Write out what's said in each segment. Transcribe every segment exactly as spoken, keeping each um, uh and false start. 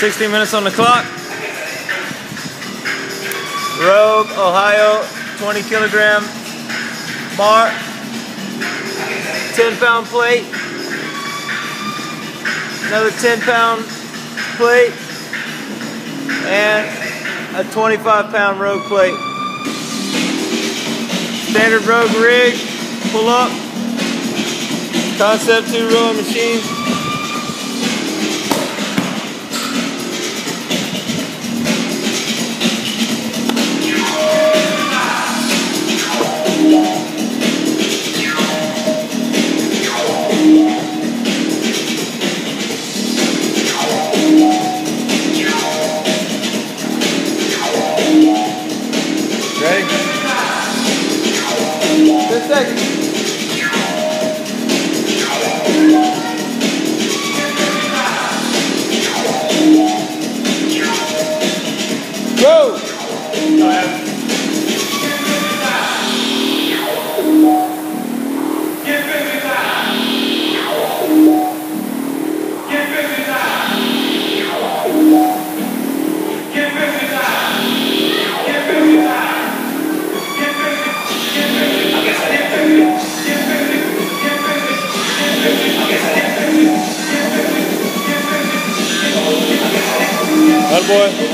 sixteen minutes on the clock. Rogue, Ohio, twenty kilogram bar, ten pound plate, another ten pound plate, and a twenty-five pound Rogue plate. Standard Rogue rig, pull up, Concept two rolling machine. Ready? ten seconds. Go! That boy.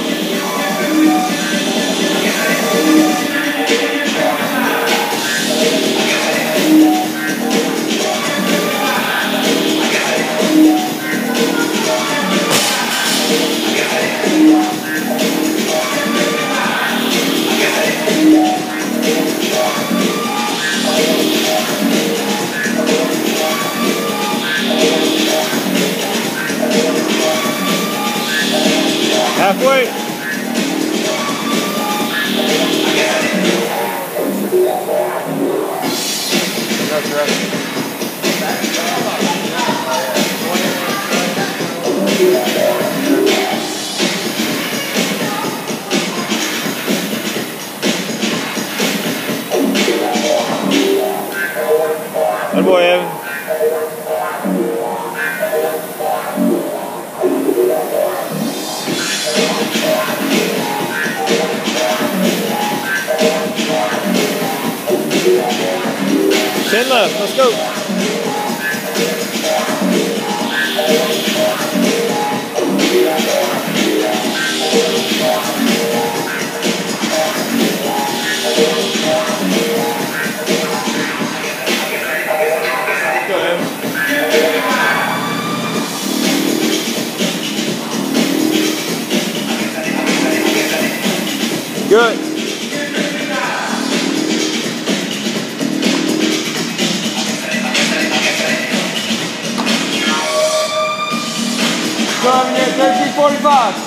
Halfway. That's right. Good boy, Evan. ten left, let's go. Go ahead. Good. Driving at thirteen forty-five.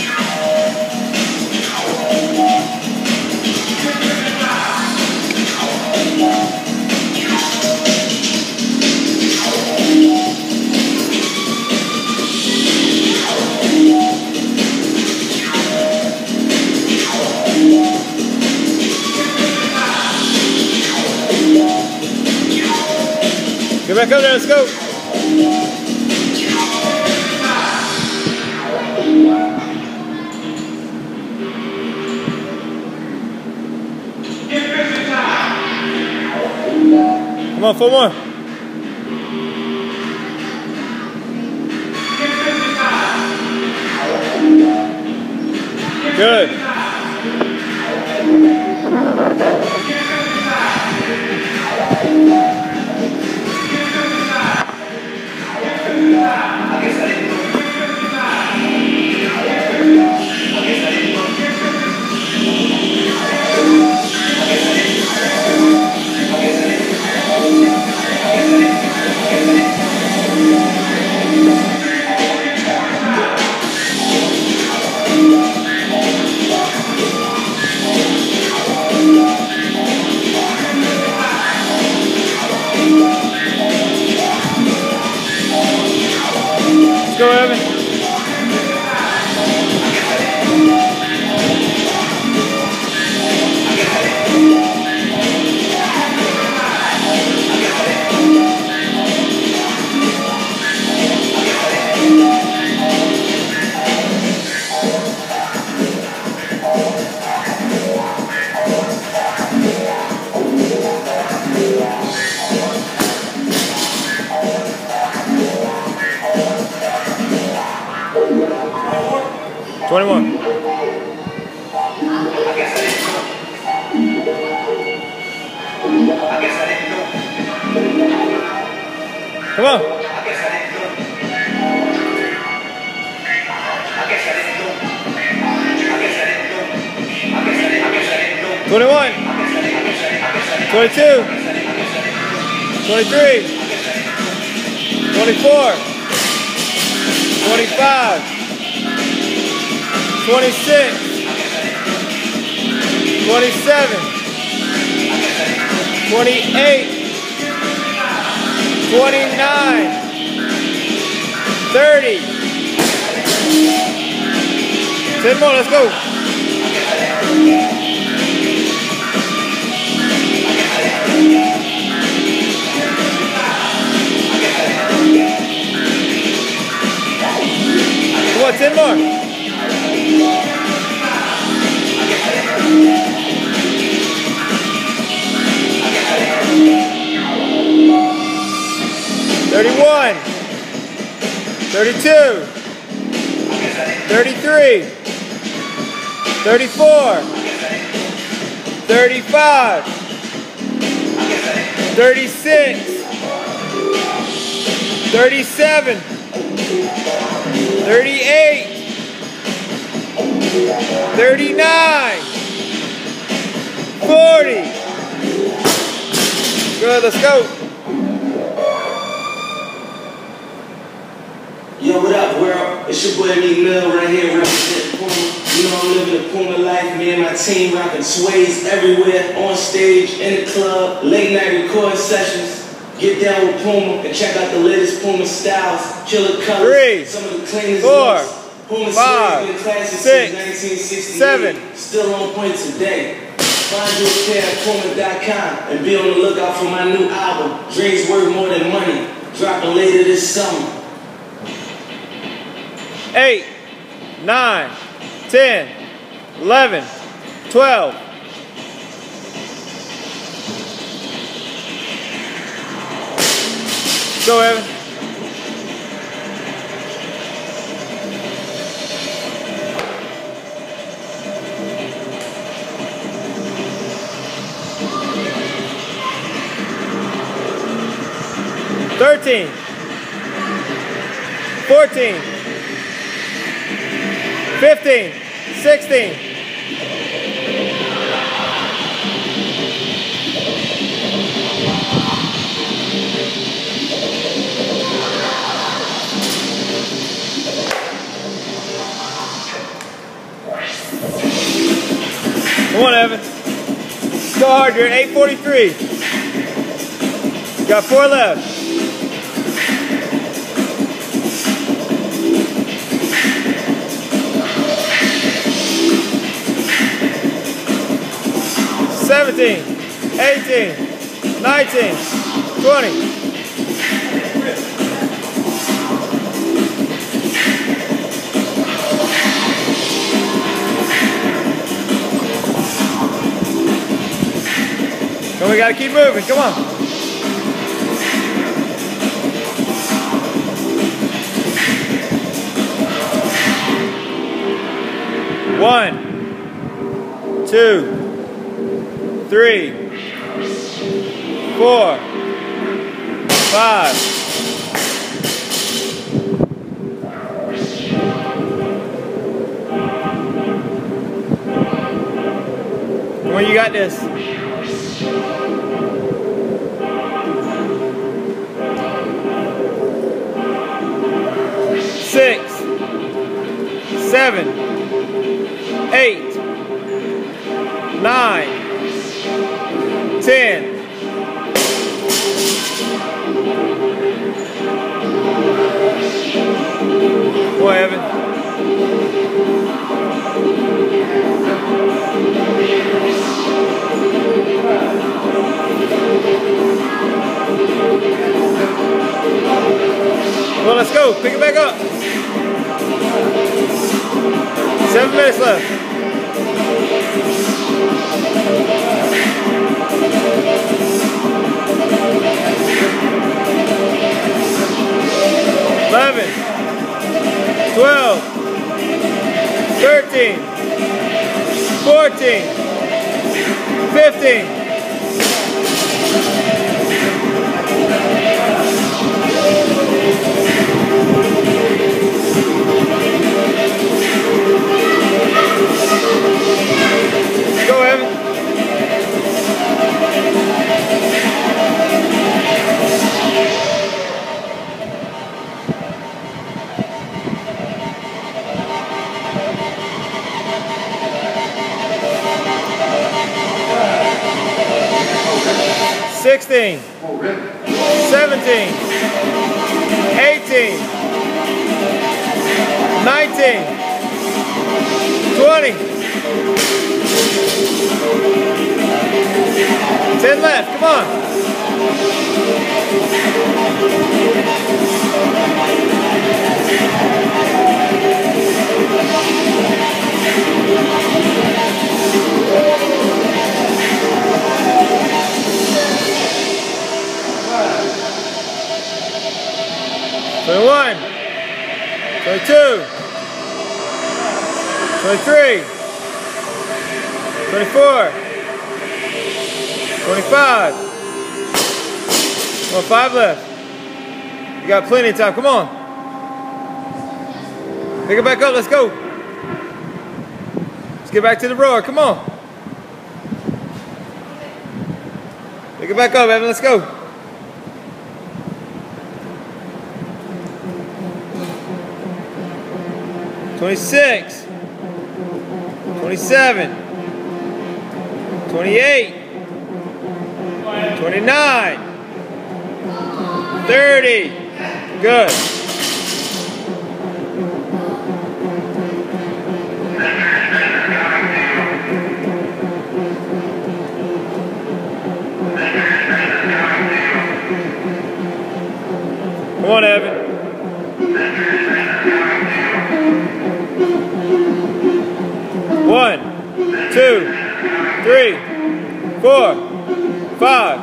Get back up there, let's go. Come on, four more. Good. twenty-one. Come on. twenty-one. twenty-two. twenty-three. twenty-four. twenty-five. twenty-six. twenty-seven. twenty-eight. twenty-nine. thirty. ten more, let's go. Come on, ten more. thirty-one, thirty-two, thirty-three, thirty-four, thirty-five, thirty-six, thirty-seven, thirty-eight, thirty-nine, forty. Good, let's go. Yo, what up, world? It's your boy Meek Mill right here, representing Puma. You know I'm living the Puma life. Me and my team rocking sways everywhere, on stage, in the club, late night recording sessions. Get down with Puma and check out the latest Puma styles, killer colors, Three, some of the cleanest four, looks. Puma five, been classic six, since nineteen sixty-eight, seven. Still on point today. Find you a pair at Puma dot com and be on the lookout for my new album, Dreams Worth More Than Money, dropping later this summer. eight, nine, ten, eleven, twelve. Go, Evan. Thirteen, fourteen, fifteen, sixteen. Come on, Evan. Go hard, you're at eight forty-three. Got four left. seventeen, eighteen, nineteen, twenty. Come on, we gotta keep moving, come on. One, two, three, four, five, come on, you got this. Six, seven, eight, nine, ten. Boy, Evan. Well, let's go. Pick it back up. Seven minutes left. Eleven, twelve, thirteen, fourteen, fifteen. Go, Evan. sixteen, seventeen, eighteen, nineteen, twenty. ten left, come on. twenty-one, twenty-two, twenty-three, twenty-four, twenty-five. Well, five left. You got plenty of time. Come on. Pick it back up. Let's go. Let's get back to the rower. Come on. Pick it back up, Evan. Let's go. twenty-six, twenty-seven, twenty-eight, twenty-nine, thirty. Good. Come on, Evan. One, two, three, four, five.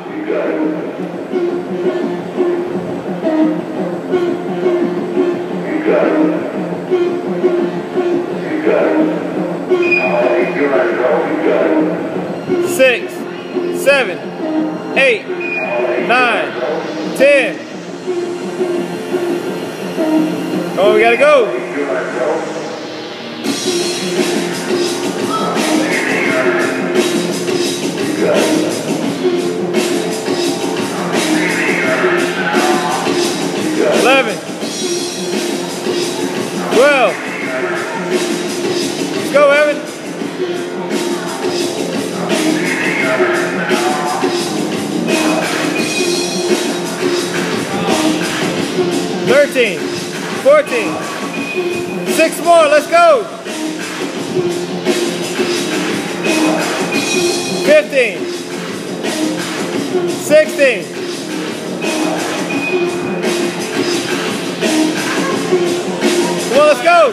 Six, seven, eight, nine, ten. Oh, we gotta go. eleven, twelve. Let's go, Evan. thirteen, fourteen. Six more, let's go. fifteen, sixteen. Come on, let's go.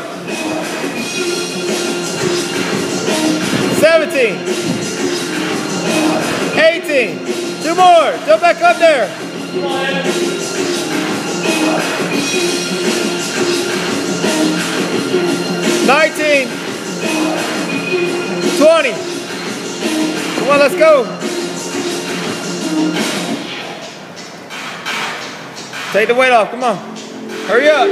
seventeen, eighteen. Two more. Jump back up there. nineteen, twenty. Come on, let's go. Take the weight off, come on. Hurry up.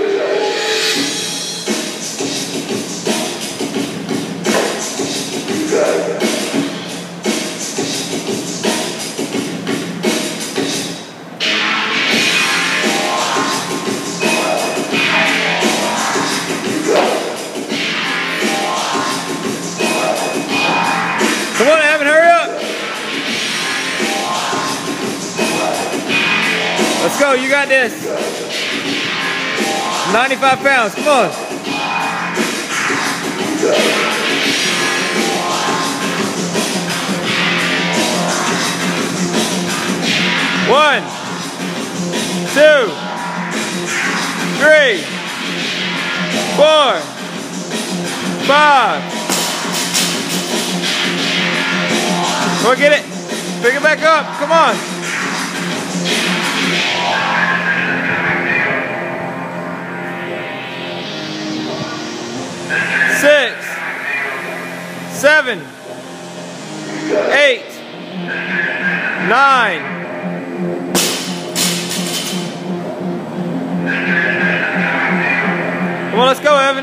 Come on, Evan, hurry up. Let's go, you got this. ninety-five pounds, come on. One, two, three, four, five. Go get it. Pick it back up. Come on. Six. seven, eight, nine, come on, let's go, Evan.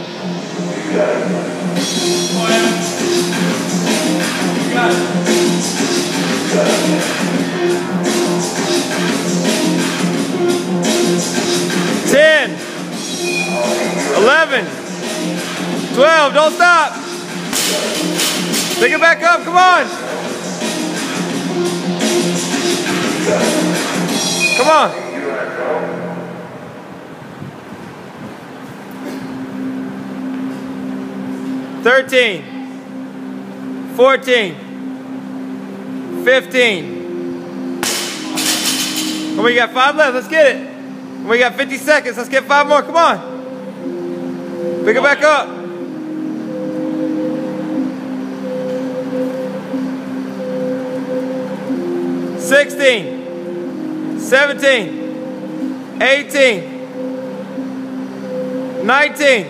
ten, eleven, twelve, don't stop. Pick it back up, come on. Come on. thirteen, fourteen, fifteen. And we got five left, let's get it. And we got fifty seconds, let's get five more, come on. Pick it back up. sixteen, seventeen, eighteen, nineteen.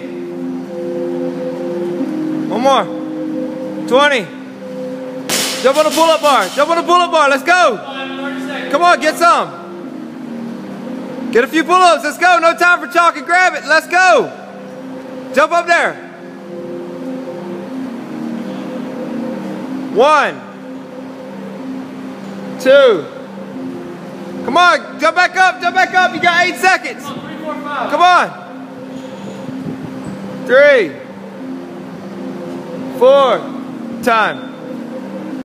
One more. twenty. Jump on the pull-up bar. Jump on the pull-up bar. Let's go. Come on, get some. Get a few pull-ups. Let's go. No time for chalk and grab it. Let's go. Jump up there. One. Two. Come on. Jump back up. Jump back up. You got eight seconds. Come on. Three. Four. Time.